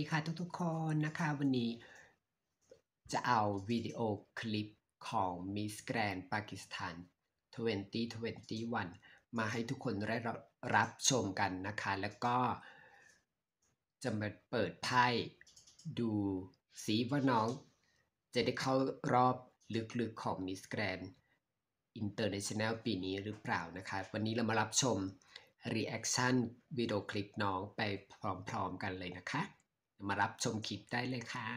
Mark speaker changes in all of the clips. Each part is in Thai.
Speaker 1: ค่ะทุกๆคนนะคะวันนี้จะเอาวิดีโอคลิปของ Miss Grand Pakistan 2021มาให้ทุกคนได้รับชมกันนะคะแล้วก็จะมาเปิดไพ่ดูสิว่าน้องจะได้เข้ารอบลึกๆของ Miss Grand International ปีนี้หรือเปล่านะคะวันนี้เรามารับชม reaction วิดีโอคลิปน้องไปพร้อมๆกันเลยนะคะมารับชมคลิปได้เลยค่ะ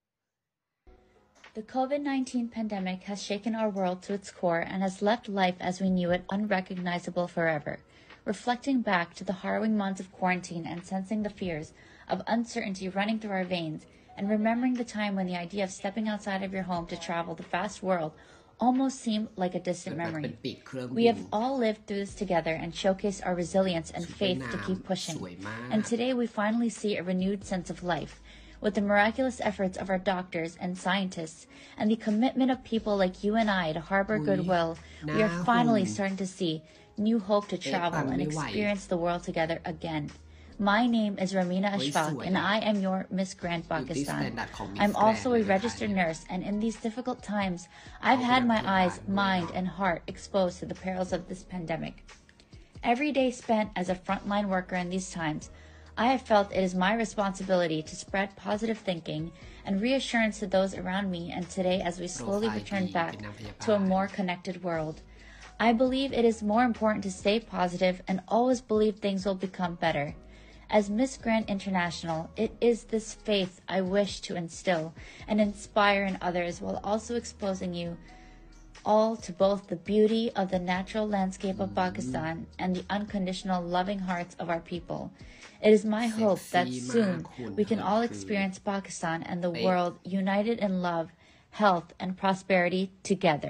Speaker 2: The COVID-19 pandemic has shaken our world to its core and has left life as we knew it unrecognizable forever. Reflecting back to the harrowing months of quarantine and sensing the fears of uncertainty running through our veins, and remembering the time when the idea of stepping outside of your home to travel the vast world almost seemed like a distant memory. We have all lived through this together and showcased our resilience and faith to keep pushing. And today we finally see a renewed sense of life. With the miraculous efforts of our doctors and scientists and the commitment of people like you and I to harbor goodwill, we are finally starting to see new hope to travel and experience the world together again. My name is Ramina Ashfaq, and I am your Miss Grand Pakistan. I'm also a registered nurse, and in these difficult times, I've had my eyes, mind, and heart exposed to the perils of this pandemic. Every day spent as a frontline worker in these times, I have felt it is my responsibility to spread positive thinking and reassurance to those around me, and today as we slowly return back to a more connected world. I believe it is more important to stay positive and always believe things will become better. As Miss Grand International, it is this faith I wish to instill and inspire in others while also exposing you all to both the beauty of the natural landscape of Pakistan and the unconditional loving hearts of our people. It is my hope that soon we can all experience Pakistan and the world united in love, health, and prosperity together.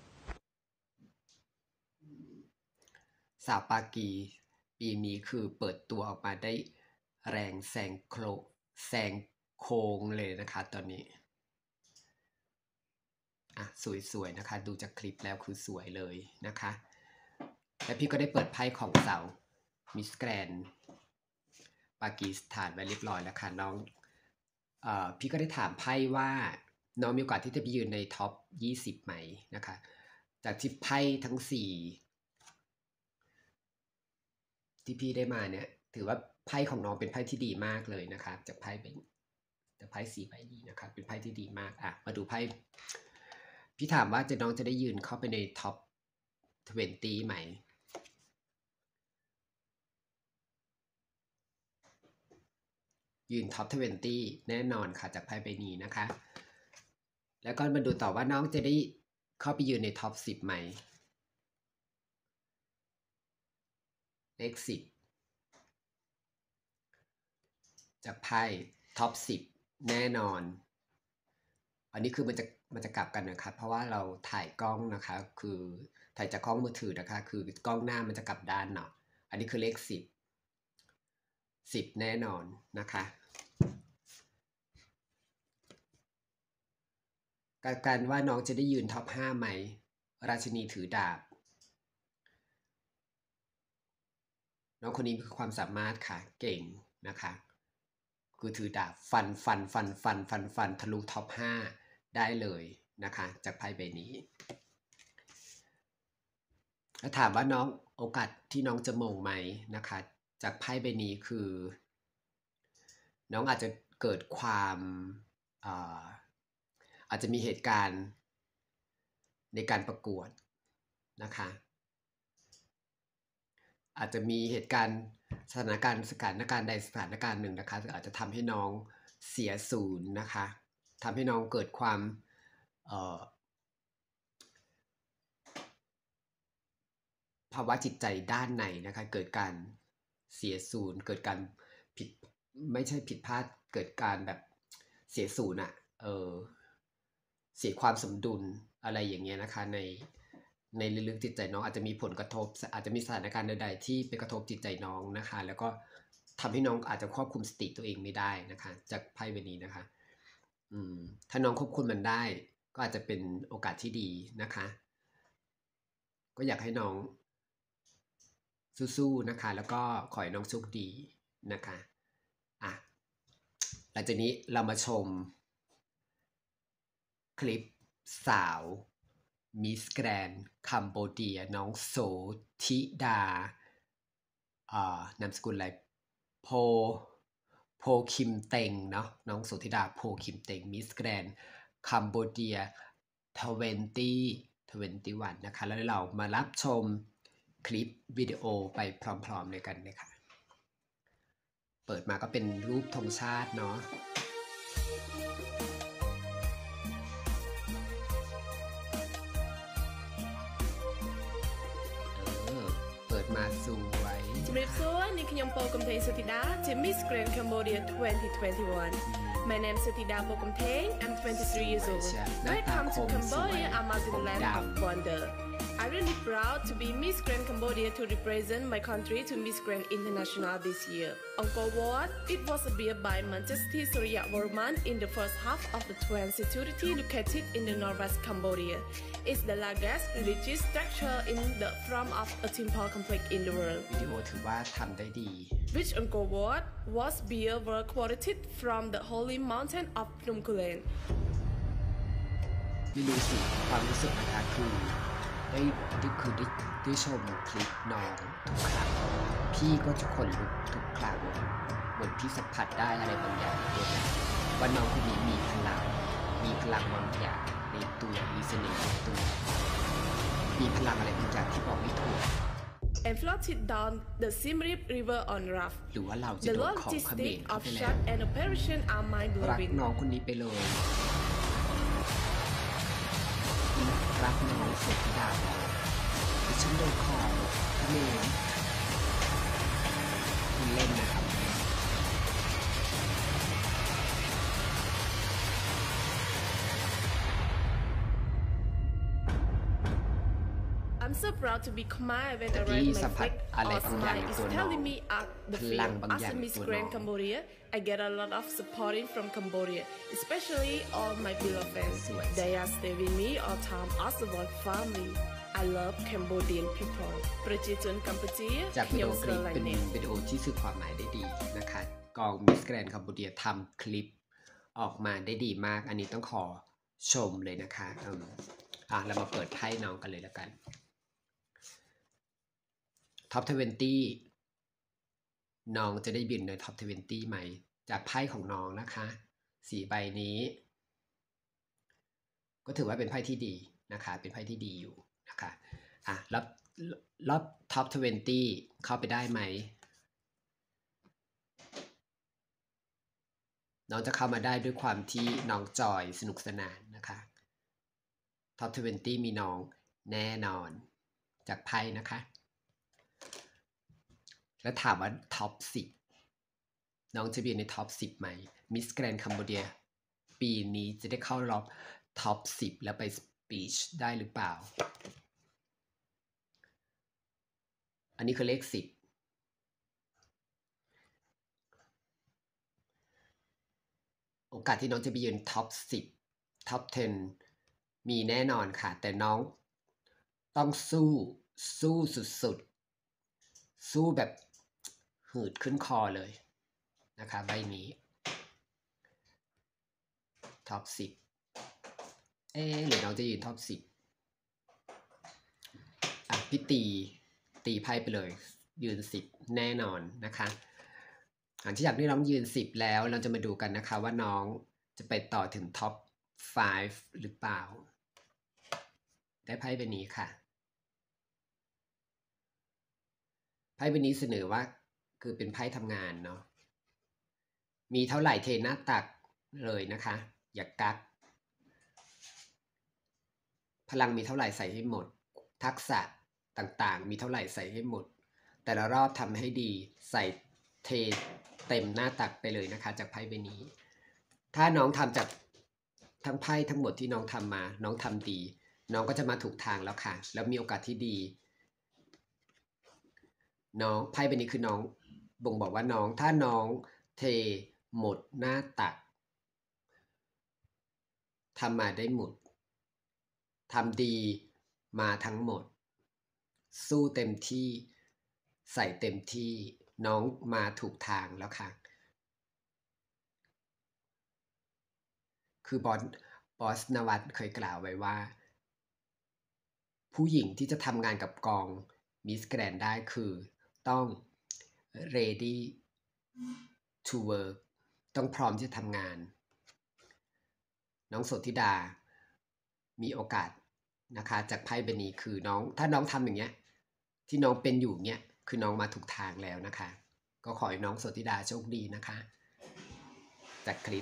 Speaker 1: สาวปากีปีนี้คือเปิดตัวออกมาได้แรงแซงโค้งเลยนะคะตอนนี้สวยๆนะคะดูจากคลิปแล้วคือสวยเลยนะคะและพี่ก็ได้เปิดไพ่ของสาวมิสแกรนด์ปากีสถานไว้เรียบร้อยแล้วค่ะน้องพี่ก็ได้ถามไพ่ว่าน้องมีโอกาสที่จะไปยืนในท็อป20ไหมนะคะจากที่ไพ่ทั้ง4ที่พี่ได้มาเนี่ยถือว่าไพ่ของน้องเป็นไพ่ที่ดีมากเลยนะคะจากไพ่4ใบนี้นะคะเป็นไพ่ที่ดีมากมาดูไพ่พี่ถามว่าน้องจะได้ยืนเข้าไปในท็อป20ไหมยืนท็อป20แน่นอนค่ะจากไพ่ใบนี้นะคะแล้วก็มาดูต่อว่าน้องจะได้เข้าไปยืนในท็อป10ไหมเลข10จากไพ่ท็อป10แน่นอนอันนี้คือมันจะกลับกันนะครับเพราะว่าเราถ่ายกล้องนะคะคือถ่ายจากกล้องมือถือนะคะคือกล้องหน้ามันจะกลับด้านเนาะอันนี้คือเลข10แน่นอนนะคะการว่าน้องจะได้ยืนท็อป5ไหมราชินีถือดาบน้องคนนี้มีความสามารถค่ะเก่งนะคะคือถือดาบฟันทะลุท็อป5ได้เลยนะคะจากไพ่ใบนี้แล้วถามว่าน้องโอกาสที่น้องจะมงไหมนะคะจากไพ่ใบนี้คือน้องอาจจะเกิดความอาจจะมีเหตุการณ์ในการประกวดนะคะอาจจะมีเหตุการณ์สถานการณ์ใดสถานการณ์หนึ่งนะคะอาจจะทำให้น้องเสียศูนย์นะคะทำให้น้องเกิดความภาวะจิตใจด้านในนะคะเกิดการเสียศูนย์เกิดการไม่ใช่ผิดพลาดเกิดการแบบเสียศูนย์เสียความสมดุลอะไรอย่างเงี้ยนะคะในลึกๆจิตใจน้องอาจจะมีผลกระทบอาจจะมีสถานการณ์ใดๆที่ไปกระทบจิตใจน้องนะคะแล้วก็ทำให้น้องอาจจะควบคุมสติตัวเองไม่ได้นะคะจากไพ่ใบนี้นะคะถ้าน้องควบคุมมันได้ก็อาจจะเป็นโอกาสที่ดีนะคะก็อยากให้น้องสู้ๆนะคะแล้วก็ขอให้น้องโชคดีนะคะลังจากนี้เรามาชมคลิปสาวมิสแกรนคัมโบเดียน้องโสธิดานามสกุลอะไรโพคิมเต็งเนาะน้องโสธิดาโพคิมเต็งมิสแกรนคัมโบเดีย2021นะคะแล้วเรามารับชมคลิปวิดีโอไปพร้อมๆด้วยกันนะคะเปิดมาก็เป็นรูปธงชาติเนาะเปิดมาสวย
Speaker 3: ជំរាបសួរនាងខ្ញុំពូកំថេងសុធីតាជា Miss Grand Cambodia 2021 My name is Suthida Pokomtheng. I'm 23 years old. Welcome to Cambodia, Amazing Land of Wonder. I'm really proud to be Miss Grand Cambodia to represent my country to Miss Grand International this year. Angkor Wat, it was built by Majesty Suryavarman in the first half of the 12th century located in the northwest Cambodia. It's the largest religious structure in the front of a temple complex in the world.
Speaker 1: วิดีโอถือว่าทำได้ดี
Speaker 3: Which Angkor Wat was built were quoted from the holy mountain of Phnom Kulen.
Speaker 1: ไม่รู้สิความรู้สึกนะคะคือได้ชมคลิปน้องทุกครั้งพี่ก็จะขนลุกทุกครั้งเหมือนพี่สัมผัสได้อะไรบางอย่างในตัวนะว่าน้องคนนี้มีพลังบางอย่างในตัวมีเสน่ห์ในตัวมีพลังอะไรบางอย่างที่บอกไม่ถูก
Speaker 3: And floated down the Siem Reap River on raft.
Speaker 1: หรือว่าเราจะ
Speaker 3: The
Speaker 1: โดนของเขมร
Speaker 3: logistics
Speaker 1: เข้า
Speaker 3: of
Speaker 1: ไปแล้ว
Speaker 3: shot and operation are
Speaker 1: รัก
Speaker 3: mind-blowing.
Speaker 1: น้องคนนี้ไปเลยรักน้องสุดที่ดาวดิฉันโดนของเขมรเล่นนะครับ
Speaker 3: I'm so proud to be Khmer when I read my flag or smile is telling me at the field. As a Miss Grand Cambodia, I get a lot of supporting from Cambodia, especially all my beloved fans. They are stay with me all time as a one family. I love Cambodian people. ប្រជាជនកម្ពុជា
Speaker 1: จากวิดีโอคลิปเป็นวิดีโอที่สื่อความหมายได้ดีนะคะกอง Miss Grand Cambodia ทำคลิปออกมาได้ดีมากอันนี้ต้องขอชมเลยนะคะเรามาเปิดไพ่น้องกันเลยแล้วกันท็อป 20น้องจะได้บินในท็อป 20ไหมจากไพ่ของน้องนะคะ4ใบนี้ก็ถือว่าเป็นไพ่ที่ดีนะคะเป็นไพ่ที่ดีอยู่นะคะรอบท็อป 20เข้าไปได้ไหมน้องจะเข้ามาได้ด้วยความที่น้องจอยสนุกสนานนะคะท็อป 20มีน้องแน่นอนจากไพ่นะคะแล้วถามว่าท็อป 10น้องจะอยู่ในท็อป 10ไหม Miss Grand Cambodia ปีนี้จะได้เข้ารอบท็อป 10แล้วไปสปีชได้หรือเปล่าอันนี้คือเลข10โอกาสที่น้องจะไปยืนท็อป 10ท็อป 10มีแน่นอนค่ะแต่น้องต้องสู้สุดๆสู้แบบหืดขึ้นคอเลยนะคะใบนี้ท็อป 10หรือน้องจะยืนท็อป 10พี่ตีไพ่ไปเลยยืน10แน่นอนนะคะหลังจากที่น้องยืน10แล้วเราจะมาดูกันนะคะว่าน้องจะไปต่อถึงท็อป 5หรือเปล่าได้ไพ่ใบนี้ค่ะไพ่ใบนี้เสนอว่าคือเป็นไพ่ทำงานเนาะมีเท่าไหร่เทหน้าตักเลยนะคะอย่ากักพลังมีเท่าไหร่ใส่ให้หมดทักษะต่างๆมีเท่าไหร่ใส่ให้หมดแต่ละรอบทำให้ดีใส่เทเต็มหน้าตักไปเลยนะคะจากไพ่ใบนี้ถ้าน้องทำจากทั้งไพ่ทั้งหมดที่น้องทำมาน้องทำดีน้องก็จะมาถูกทางแล้วค่ะแล้วมีโอกาสที่ดีน้องไพ่ใบนี้คือน้องบ่งบอกว่าน้องถ้าน้องเทหมดหน้าตักทำมาได้หมดทำดีมาทั้งหมดสู้เต็มที่ใส่เต็มที่น้องมาถูกทางแล้วค่ะคือบอสนวัตเคยกล่าวไว้ว่าผู้หญิงที่จะทำงานกับกองมิสแกรนได้คือต้อง ready to work ต้องพร้อมที่จะทำงานน้องโสธิดามีโอกาสนะคะจากไพ่ใบนี้คือน้องถ้าน้องทำอย่างเงี้ยที่น้องเป็นอยู่เนี้ยคือน้องมาถูกทางแล้วนะคะก็ขอให้น้องโสธิดาโชคดีนะคะจากคลิป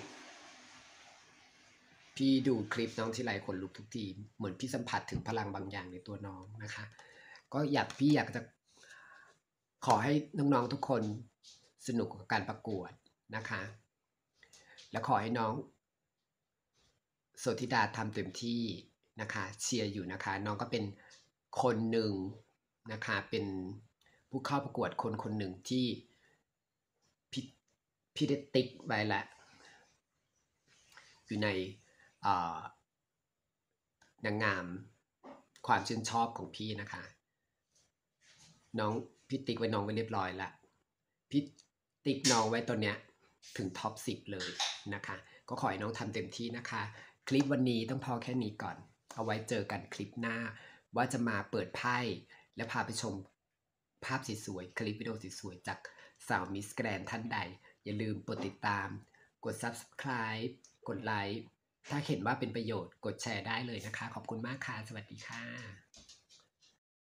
Speaker 1: พี่ดูคลิปน้องที่ไรขนลุกทุกทีเหมือนพี่สัมผัสถึงพลังบางอย่างในตัวน้องนะคะก็พี่อยากจะขอให้น้องๆทุกคนสนุกกับการประกวดนะคะและขอให้น้องโสธิดาทำเต็มที่นะคะเชียร์อยู่นะคะน้องก็เป็นคนหนึ่งนะคะเป็นผู้เข้าประกวดคนหนึ่งที่พี่ได้ติ๊กไว้แล้วอยู่ในนางงามความชื่นชอบของพี่นะคะน้องพี่ติ๊กไว้น้องไว้เรียบร้อยแล้วพี่ติ๊กน้องไว้ตัวเนี้ยถึงท็อป 10เลยนะคะก็ขอให้น้องทำเต็มที่นะคะคลิปวันนี้ต้องพอแค่นี้ก่อนเอาไว้เจอกันคลิปหน้าว่าจะมาเปิดไพ่และพาไปชมภาพสวยๆคลิปวิดีโอสวยๆจากสาวมิสแกรนท่านใดอย่าลืมกดติดตามกด Subscribe กดไลค์ถ้าเห็นว่าเป็นประโยชน์กดแชร์ได้เลยนะคะขอบคุณมากค่ะสวัสดีค่ะ